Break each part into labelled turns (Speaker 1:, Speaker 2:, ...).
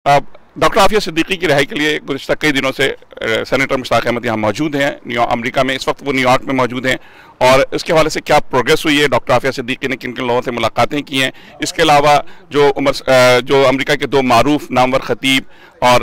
Speaker 1: Doctor Aafia Siddiqui की रिहाई के लिए गुज़िश्ता कई दिनों से सेनेटर मुश्ताक अहमद यहाँ मौजूद हैं अमेरिका में। इस वक्त वो न्यूयॉर्क में मौजूद हैं और इसके हवाले से क्या प्रोग्रेस हुई है, डॉक्टर आफिया सिद्दीकी ने किन किन लोगों से मुलाकातें की हैं। इसके अलावा जो अमेरिका के दो मारूफ नामवर खतीब और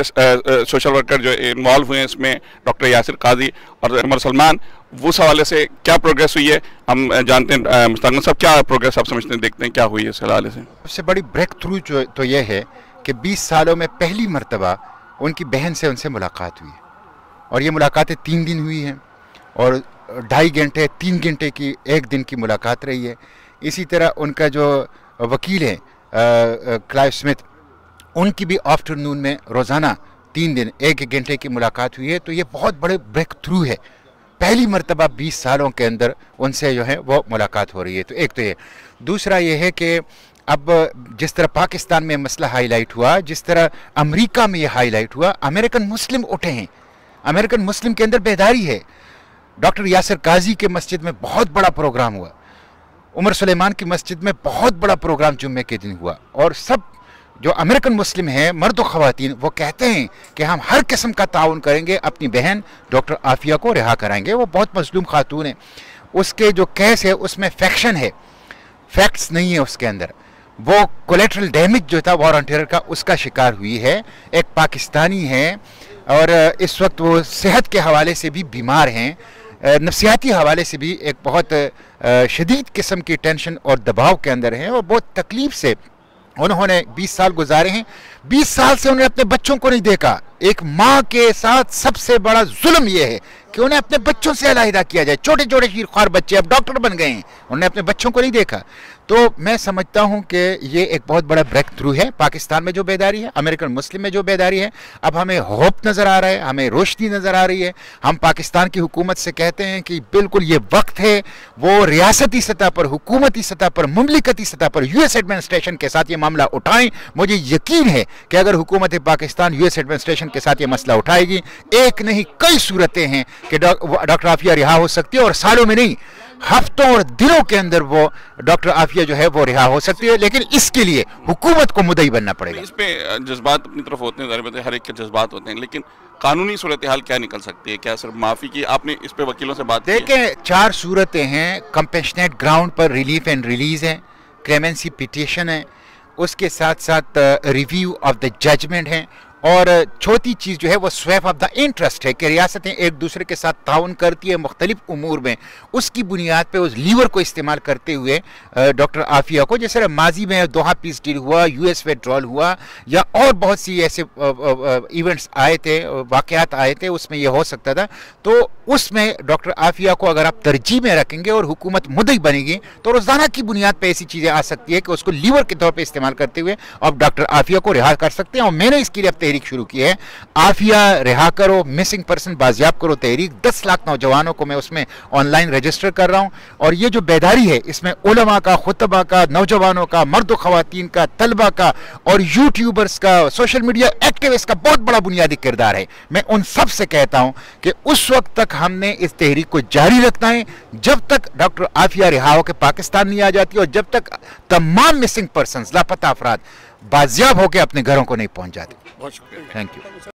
Speaker 1: सोशल वर्कर जो इन्वॉल्व हुए हैं इसमें, डॉक्टर यासिर काजी और उमर सलमान, वो उस हवाले से क्या प्रोग्रेस हुई है हम जानते हैं। मुश्ताक साहब, क्या प्रोग्रेस आप समझते हैं, देखते हैं क्या हुई है इस हवाले से?
Speaker 2: सबसे बड़ी ब्रेक थ्रू जो तो ये है कि 20 सालों में पहली मर्तबा उनकी बहन से उनसे मुलाकात हुई और ये मुलाकातें 3 दिन हुई हैं और 2.5 घंटे 3 घंटे की एक दिन की मुलाकात रही है। इसी तरह उनका जो वकील है क्लाइव स्मिथ, उनकी भी आफ्टरनून में रोज़ाना 3 दिन 1 घंटे की मुलाकात हुई है। तो ये बहुत बड़े ब्रेक थ्रू है, पहली मर्तबा 20 सालों के अंदर उनसे जो है वो मुलाकात हो रही है। तो एक तो ये, दूसरा ये है कि अब जिस तरह पाकिस्तान में मसला हाईलाइट हुआ, जिस तरह अमेरिका में ये हाईलाइट हुआ, अमेरिकन मुस्लिम उठे हैं, अमेरिकन मुस्लिम के अंदर बेदारी है। डॉक्टर यासिर काजी के मस्जिद में बहुत बड़ा प्रोग्राम हुआ, उमर सुलेमान की मस्जिद में बहुत बड़ा प्रोग्राम जुम्मे के दिन हुआ और सब जो अमेरिकन मुस्लिम हैं, मर्द व ख़वातीन, वो कहते हैं कि हम हर किस्म का ताउन करेंगे, अपनी बहन डॉक्टर आफिया को रिहा कराएंगे। वो बहुत मजलूम खातून है, उसके जो केस है उसमें फैक्शन है, फैक्ट्स नहीं है उसके अंदर। वो कोलेटरल डैमेज जो था वॉर ऑन टेरर का, उसका शिकार हुई है। एक पाकिस्तानी है और इस वक्त वो सेहत के हवाले से भी बीमार हैं, नफ्सियाती हवाले से भी एक बहुत शदीद किस्म की टेंशन और दबाव के अंदर हैं और बहुत तकलीफ से उन्होंने 20 साल गुजारे हैं। 20 साल से उन्होंने अपने बच्चों को नहीं देखा। एक माँ के साथ सबसे बड़ा जुल्म यह है कि उन्हें अपने बच्चों से अलहदा किया जाए। छोटे छोटे शीरख्वार बच्चे अब डॉक्टर बन गए हैं, उन्होंने अपने बच्चों को नहीं देखा। तो मैं समझता हूं कि ये एक बहुत बड़ा ब्रेक थ्रू है पाकिस्तान में जो बेदारी है, अमेरिकन मुस्लिम में जो बेदारी है। अब हमें होप नज़र आ रहा है, हमें रोशनी नज़र आ रही है। हम पाकिस्तान की हुकूमत से कहते हैं कि बिल्कुल ये वक्त है वो रियासती सतह पर, हुकूमती सतह पर, मुमलिकती सतह पर यूएस एडमिनिस्ट्रेशन के साथ ये मामला उठाएं। मुझे यकीन है कि अगर हुकूमत पाकिस्तान यूएस एडमिनिस्ट्रेशन के साथ ये मसला उठाएगी, एक नहीं कई सूरतें हैं कि डॉक्टर आफिया रिहा हो सकती है और सालों में नहीं, हफ्तों और दिनों के अंदर वो डॉक्टर आफिया जो है वो रिहा हो सकती है। लेकिन इसके लिए हुकूमत को मुद्दई बनना पड़ेगा।
Speaker 1: इस पे जज्बात अपनी तरफ होते हैं, ज़ाहिर बात है हर एक के जज्बात होते हैं, लेकिन कानूनी सूरत हाल क्या निकल सकती है? क्या सिर्फ माफ़ी की? आपने इस पे वकीलों से बात
Speaker 2: देखें, 4 सूरतें हैं। कंपेशनेट ग्राउंड पर रिलीफ एंड रिलीज है, क्लेमेंसी पिटीशन है, उसके साथ साथ रिव्यू ऑफ द जजमेंट है और चौथी चीज़ जो है वो स्वैप ऑफ द इंटरेस्ट है कि रियासतें एक दूसरे के साथ ताउन करती है मुख्तलिफ उमूर में। उसकी बुनियाद पे उस लीवर को इस्तेमाल करते हुए डॉक्टर आफिया को, जैसे माजी में दोहा पीस डील हुआ, यूएस विड्रॉल हुआ या और बहुत सी ऐसे इवेंट्स आए थे, वाक़यात आए थे, उसमें यह हो सकता था। तो उसमें डॉक्टर आफिया को अगर आप तरजीह में रखेंगे और हुकूमत मुद्दई बनेगी तो रोज़ाना की बुनियाद पर ऐसी चीज़ें आ सकती है कि उसको लीवर के तौर पर इस्तेमाल करते हुए आप डॉक्टर आफिया को रिहा कर सकते हैं। और मैंने इसके लिए अब तहरीक शुरू की है, आफिया रिहा करो, मिसिंग पर्सन बाजियाब करो तहरीक। 10 लाख नौजवानों को मैं उसमें ऑनलाइन रजिस्टर कर रहा हूं और ये जो बेदारी है इसमें उलमा का, खुतबा का, नौजवानों का, मर्द ख़वातीन का, तलबा का और यूट्यूबर्स का, सोशल मीडिया एक्टिविस्ट का बहुत बड़ा बुनियादी किरदार है। मैं उन सब से कहता हूं कि उस वक्त तक हमने इस तहरीक को जारी रखना है जब तक डॉक्टर आफिया रिहा होकर पाकिस्तान नहीं आ जाती और जब तक तमाम मिसिंग पर्सन, लापता अफराद बाजियाब होकर अपने घरों को नहीं पहुंच जाते।
Speaker 1: बहुत शुक्रिया,
Speaker 2: थैंक यू।